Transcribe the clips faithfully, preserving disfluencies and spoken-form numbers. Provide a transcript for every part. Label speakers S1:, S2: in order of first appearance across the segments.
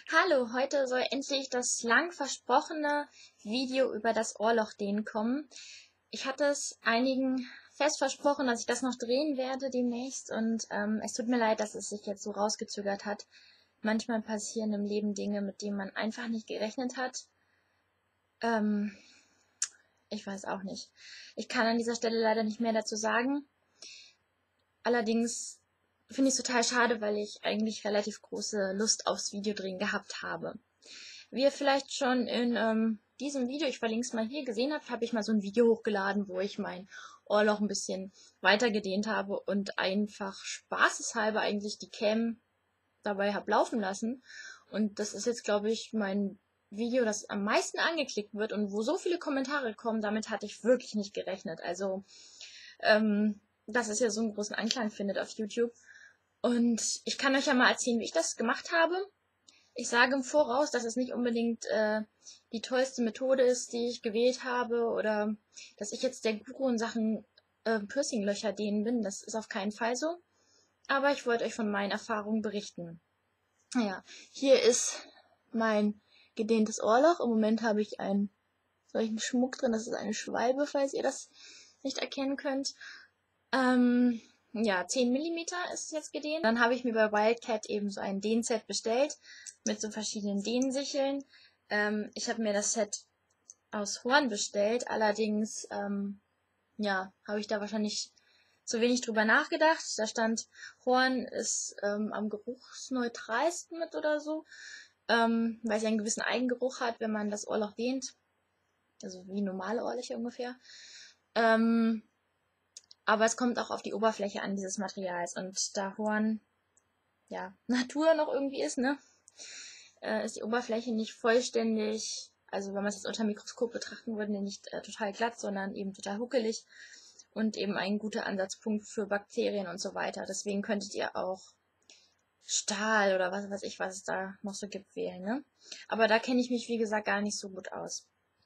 S1: Hallo, heute soll endlich das lang versprochene Video über das Ohrlochdehnen kommen. Ich hatte es einigen fest versprochen, dass ich das noch drehen werde demnächst und ähm, es tut mir leid, dass es sich jetzt so rausgezögert hat. Manchmal passieren im Leben Dinge, mit denen man einfach nicht gerechnet hat. Ähm, ich weiß auch nicht. Ich kann an dieser Stelle leider nicht mehr dazu sagen. Allerdings finde ich es total schade, weil ich eigentlich relativ große Lust aufs Videodrehen gehabt habe. Wie ihr vielleicht schon in ähm, diesem Video, ich verlinke es mal hier, gesehen habt, habe ich mal so ein Video hochgeladen, wo ich mein Ohrloch ein bisschen weiter gedehnt habe und einfach spaßeshalber eigentlich die Cam dabei habe laufen lassen. Und das ist jetzt, glaube ich, mein Video, das am meisten angeklickt wird und wo so viele Kommentare kommen, damit hatte ich wirklich nicht gerechnet. Also, ähm, dass es ja so einen großen Anklang findet auf YouTube. Und ich kann euch ja mal erzählen, wie ich das gemacht habe. Ich sage im Voraus, dass es nicht unbedingt äh, die tollste Methode ist, die ich gewählt habe, oder dass ich jetzt der Guru in Sachen äh, Piercinglöcher dehnen bin. Das ist auf keinen Fall so. Aber ich wollte euch von meinen Erfahrungen berichten. Ja, hier ist mein gedehntes Ohrloch. Im Moment habe ich einen solchen Schmuck drin. Das ist eine Schwalbe, falls ihr das nicht erkennen könnt. Ähm, ja, zehn Millimeter ist es jetzt gedehnt. Dann habe ich mir bei Wildcat eben so ein Dehnset bestellt mit so verschiedenen Dehnsicheln. Ähm, ich habe mir das Set aus Horn bestellt, allerdings ähm, ja, habe ich da wahrscheinlich zu wenig drüber nachgedacht. Da stand, Horn ist ähm, am geruchsneutralsten mit oder so, ähm, weil es ja einen gewissen Eigengeruch hat, wenn man das Ohrloch dehnt. Also wie normale Ohrlöcher ungefähr. Ähm, aber es kommt auch auf die Oberfläche an dieses Materials. Und da Horn ja Natur noch irgendwie ist, ne, äh, ist die Oberfläche nicht vollständig, also wenn man es jetzt unter dem Mikroskop betrachten würde, nicht äh, total glatt, sondern eben total huckelig und eben ein guter Ansatzpunkt für Bakterien und so weiter. Deswegen könntet ihr auch Stahl oder was weiß ich, was es da noch so gibt, wählen, ne? Aber da kenne ich mich, wie gesagt, gar nicht so gut aus.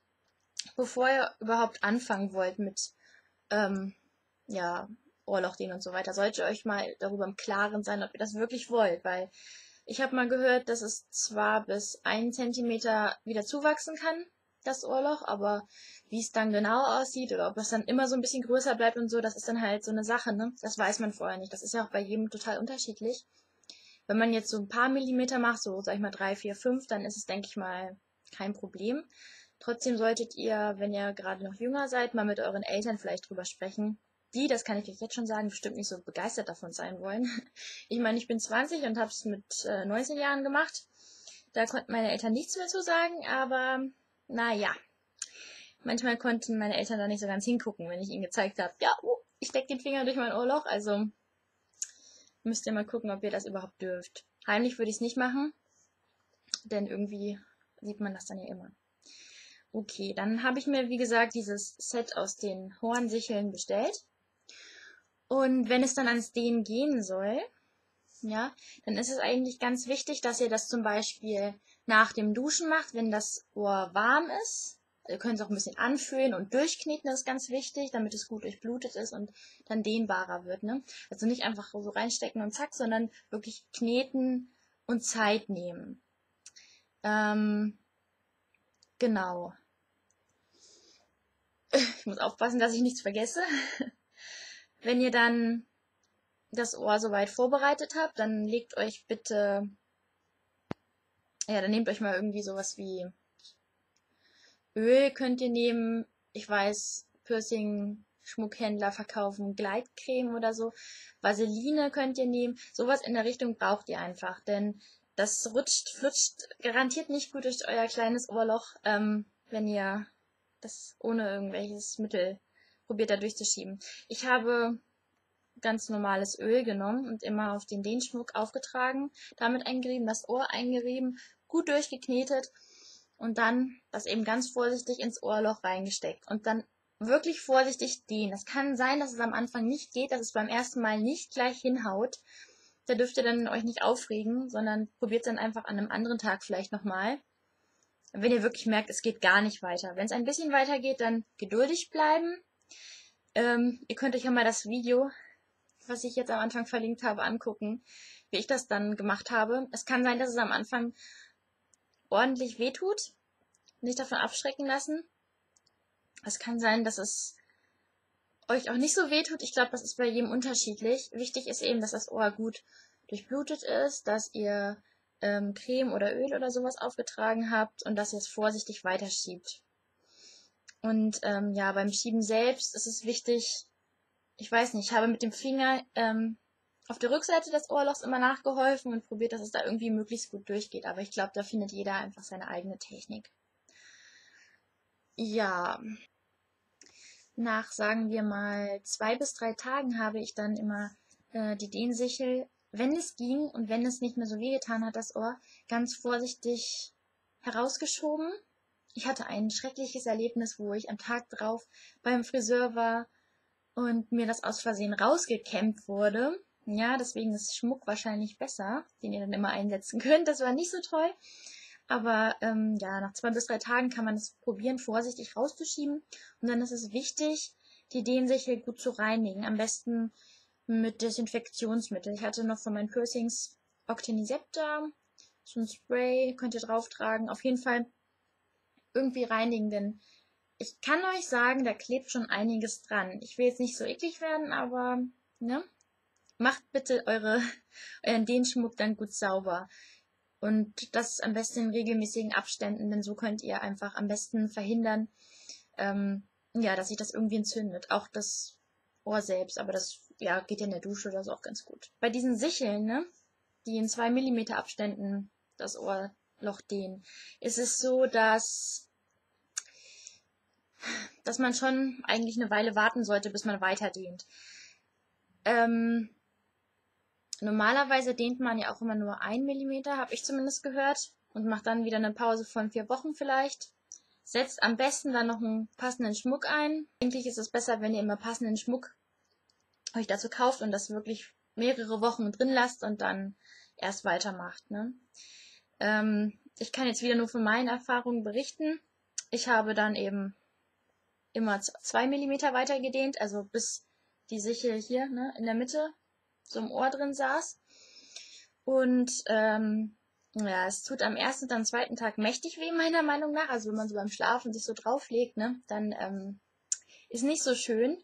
S1: Bevor ihr überhaupt anfangen wollt mit ähm, ja, Ohrlochdehnen und so weiter, solltet ihr euch mal darüber im Klaren sein, ob ihr das wirklich wollt, weil ich habe mal gehört, dass es zwar bis einen Zentimeter wieder zuwachsen kann, das Ohrloch, aber wie es dann genau aussieht oder ob es dann immer so ein bisschen größer bleibt und so, das ist dann halt so eine Sache, ne? Das weiß man vorher nicht. Das ist ja auch bei jedem total unterschiedlich. Wenn man jetzt so ein paar Millimeter macht, so sag ich mal drei, vier, fünf, dann ist es, denke ich mal, kein Problem. Trotzdem solltet ihr, wenn ihr gerade noch jünger seid, mal mit euren Eltern vielleicht drüber sprechen. Die, das kann ich euch jetzt schon sagen, bestimmt nicht so begeistert davon sein wollen. Ich meine, ich bin zwanzig und habe es mit äh, neunzehn Jahren gemacht. Da konnten meine Eltern nichts mehr zu sagen, aber naja, manchmal konnten meine Eltern da nicht so ganz hingucken, wenn ich ihnen gezeigt habe, ja, oh, ich stecke den Finger durch mein Ohrloch, also müsst ihr mal gucken, ob ihr das überhaupt dürft. Heimlich würde ich es nicht machen, denn irgendwie sieht man das dann ja immer. Okay, dann habe ich mir, wie gesagt, dieses Set aus den Hornsicheln bestellt. Und wenn es dann ans Dehnen gehen soll, ja, dann ist es eigentlich ganz wichtig, dass ihr das zum Beispiel nach dem Duschen macht, wenn das Ohr warm ist. Ihr könnt es auch ein bisschen anfühlen und durchkneten, das ist ganz wichtig, damit es gut durchblutet ist und dann dehnbarer wird, ne? Also nicht einfach so reinstecken und zack, sondern wirklich kneten und Zeit nehmen. Ähm, genau. Ich muss aufpassen, dass ich nichts vergesse. Wenn ihr dann das Ohr soweit vorbereitet habt, dann legt euch bitte, ja, dann nehmt euch mal irgendwie sowas wie Öl könnt ihr nehmen. Ich weiß, Piercing-Schmuckhändler verkaufen Gleitcreme oder so. Vaseline könnt ihr nehmen. Sowas in der Richtung braucht ihr einfach, denn das rutscht, flutscht garantiert nicht gut durch euer kleines Ohrloch, ähm, wenn ihr das ohne irgendwelches Mittel probiert da durchzuschieben. Ich habe ganz normales Öl genommen und immer auf den Dehnschmuck aufgetragen, damit eingerieben, das Ohr eingerieben, gut durchgeknetet und dann das eben ganz vorsichtig ins Ohrloch reingesteckt und dann wirklich vorsichtig dehnen. Es kann sein, dass es am Anfang nicht geht, dass es beim ersten Mal nicht gleich hinhaut. Da dürft ihr dann euch nicht aufregen, sondern probiert es dann einfach an einem anderen Tag vielleicht nochmal. Wenn ihr wirklich merkt, es geht gar nicht weiter. Wenn es ein bisschen weiter geht, dann geduldig bleiben. Ähm, ihr könnt euch ja mal das Video, was ich jetzt am Anfang verlinkt habe, angucken, wie ich das dann gemacht habe. Es kann sein, dass es am Anfang ordentlich wehtut. Nicht davon abschrecken lassen. Es kann sein, dass es euch auch nicht so wehtut. Ich glaube, das ist bei jedem unterschiedlich. Wichtig ist eben, dass das Ohr gut durchblutet ist, dass ihr ähm, Creme oder Öl oder sowas aufgetragen habt und dass ihr es vorsichtig weiterschiebt. Und ähm, ja, beim Schieben selbst ist es wichtig, ich weiß nicht, ich habe mit dem Finger ähm, auf der Rückseite des Ohrlochs immer nachgeholfen und probiert, dass es da irgendwie möglichst gut durchgeht. Aber ich glaube, da findet jeder einfach seine eigene Technik. Ja, nach, sagen wir mal, zwei bis drei Tagen habe ich dann immer äh, die Dehnsichel, wenn es ging und wenn es nicht mehr so wehgetan hat, das Ohr, ganz vorsichtig herausgeschoben. Ich hatte ein schreckliches Erlebnis, wo ich am Tag drauf beim Friseur war und mir das aus Versehen rausgekämmt wurde. Ja, deswegen ist Schmuck wahrscheinlich besser, den ihr dann immer einsetzen könnt. Das war nicht so toll. Aber ähm, ja, nach zwei bis drei Tagen kann man es probieren, vorsichtig rauszuschieben. Und dann ist es wichtig, die Dehnsichel gut zu reinigen. Am besten mit Desinfektionsmittel. Ich hatte noch von meinen Piercings Octenisept da. So ein Spray könnt ihr drauf tragen. Auf jeden Fall irgendwie reinigen, denn ich kann euch sagen, da klebt schon einiges dran. Ich will jetzt nicht so eklig werden, aber ne? Macht bitte eure, euren Dehnschmuck dann gut sauber. Und das am besten in regelmäßigen Abständen, denn so könnt ihr einfach am besten verhindern, ähm, ja, dass sich das irgendwie entzündet. Auch das Ohr selbst, aber das ja, geht ja in der Dusche oder so auch ganz gut. Bei diesen Sicheln, ne, die in zwei Millimeter Abständen das Ohrloch dehnen, ist es so, dass, dass man schon eigentlich eine Weile warten sollte, bis man weiter dehnt. Ähm, Normalerweise dehnt man ja auch immer nur ein Millimeter, habe ich zumindest gehört, und macht dann wieder eine Pause von vier Wochen vielleicht. Setzt am besten dann noch einen passenden Schmuck ein. Eigentlich ist es besser, wenn ihr immer passenden Schmuck euch dazu kauft und das wirklich mehrere Wochen drin lasst und dann erst weitermacht. Ne? Ähm, ich kann jetzt wieder nur von meinen Erfahrungen berichten. Ich habe dann eben immer zwei Millimeter weiter gedehnt, also bis die Sichel hier, ne, in der Mitte so im Ohr drin saß. Und ähm, ja, es tut am ersten und am zweiten Tag mächtig weh, meiner Meinung nach. Also wenn man so beim Schlafen sich so drauflegt, ne, dann ähm, ist nicht so schön.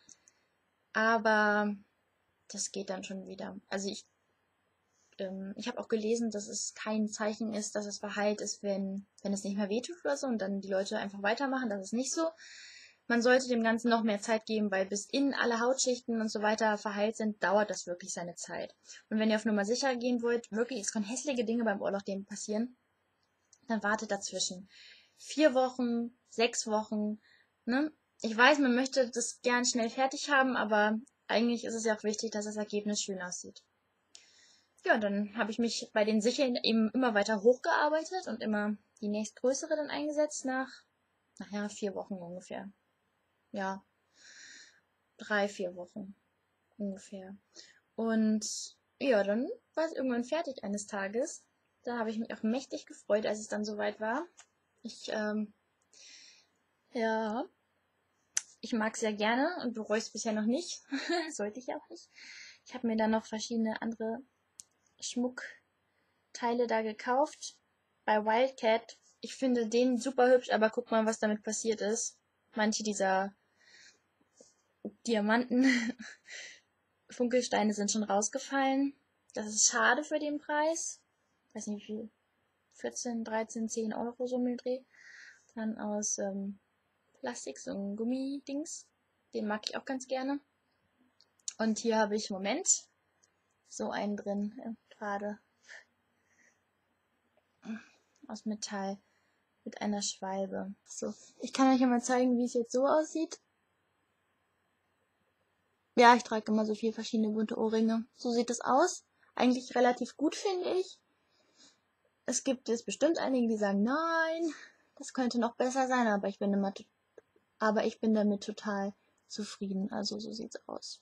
S1: Aber das geht dann schon wieder. Also ich, ähm, ich habe auch gelesen, dass es kein Zeichen ist, dass es verheilt ist, wenn, wenn es nicht mehr wehtut oder so und dann die Leute einfach weitermachen. Das ist nicht so. Man sollte dem Ganzen noch mehr Zeit geben, weil bis innen alle Hautschichten und so weiter verheilt sind, dauert das wirklich seine Zeit. Und wenn ihr auf Nummer sicher gehen wollt, wirklich, es können hässliche Dinge beim Ohrlochdehnen passieren, dann wartet dazwischen. Vier Wochen, sechs Wochen, ne? Ich weiß, man möchte das gern schnell fertig haben, aber eigentlich ist es ja auch wichtig, dass das Ergebnis schön aussieht. Ja, dann habe ich mich bei den Sicheln eben immer weiter hochgearbeitet und immer die nächstgrößere dann eingesetzt nach, naja, vier Wochen ungefähr. Ja, drei, vier Wochen ungefähr. Und ja, dann war es irgendwann fertig eines Tages. Da habe ich mich auch mächtig gefreut, als es dann soweit war. Ich, ähm, ja, ich mag es sehr gerne und bereue es bisher noch nicht. Sollte ich auch nicht. Ich habe mir dann noch verschiedene andere Schmuckteile da gekauft. Bei Wildcat. Ich finde den super hübsch, aber guck mal, was damit passiert ist. Manche dieser Diamanten Funkelsteine sind schon rausgefallen. Das ist schade für den Preis. Ich weiß nicht wie viel. vierzehn, dreizehn, zehn Euro so im Dreh. Dann aus ähm, Plastik, so ein Gummidings. Den mag ich auch ganz gerne. Und hier habe ich, Moment, so einen drin. Ja, gerade. Aus Metall. Mit einer Schwalbe. So, ich kann euch ja mal zeigen, wie es jetzt so aussieht. Ja, ich trage immer so viele verschiedene bunte Ohrringe. So sieht es aus. Eigentlich relativ gut, finde ich. Es gibt jetzt bestimmt einige, die sagen, nein, das könnte noch besser sein, aber ich bin immer, aber ich bin damit total zufrieden. Also so sieht's aus.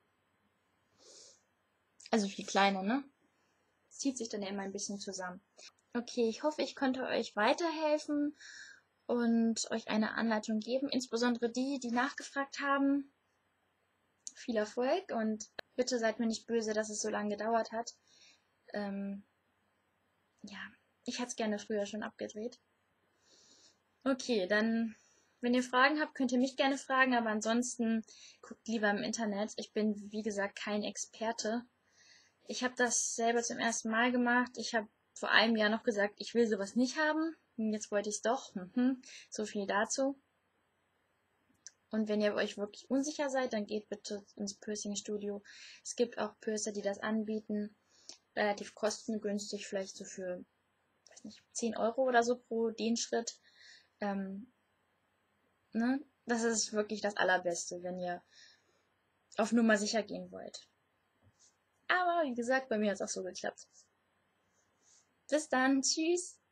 S1: Also viel kleiner, ne? Es zieht sich dann ja immer ein bisschen zusammen. Okay, ich hoffe, ich konnte euch weiterhelfen und euch eine Anleitung geben. Insbesondere die, die nachgefragt haben. Viel Erfolg und bitte seid mir nicht böse, dass es so lange gedauert hat. Ähm, ja. Ich hätte es gerne früher schon abgedreht. Okay, dann, wenn ihr Fragen habt, könnt ihr mich gerne fragen, aber ansonsten guckt lieber im Internet. Ich bin, wie gesagt, kein Experte. Ich habe das selber zum ersten Mal gemacht. Ich habe vor einem Jahr noch gesagt, ich will sowas nicht haben. Und jetzt wollte ich es doch. Mhm. So viel dazu. Und wenn ihr euch wirklich unsicher seid, dann geht bitte ins Piercing-Studio. Es gibt auch Piercer, die das anbieten. Relativ kostengünstig, vielleicht so für, weiß nicht, zehn Euro oder so pro den Schritt. Ähm, ne? Das ist wirklich das Allerbeste, wenn ihr auf Nummer sicher gehen wollt. Aber wie gesagt, bei mir hat es auch so geklappt. Bis dann, tschüss!